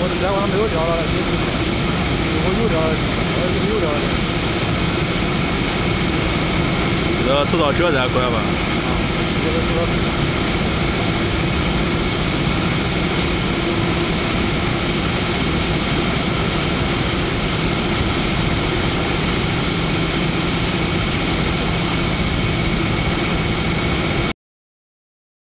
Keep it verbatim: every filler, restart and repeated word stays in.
我这天晚上没有钓了，如果有钓，呃有钓的。 这走到这才快吧？ 啊，这个这个。